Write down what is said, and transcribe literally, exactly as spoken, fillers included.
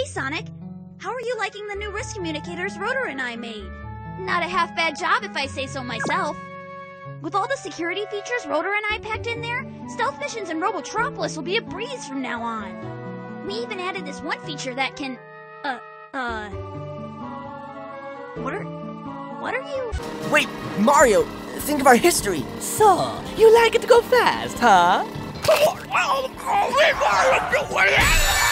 Hey, Sonic. How are you liking the new wrist communicators Rotor and I made? Not a half bad job if I say so myself. With all the security features Rotor and I packed in there, stealth missions in Robotropolis will be a breeze from now on. We even added this one feature that can... Uh, uh... What are... What are you... Wait, Mario, think of our history. So, you like it to go fast, huh?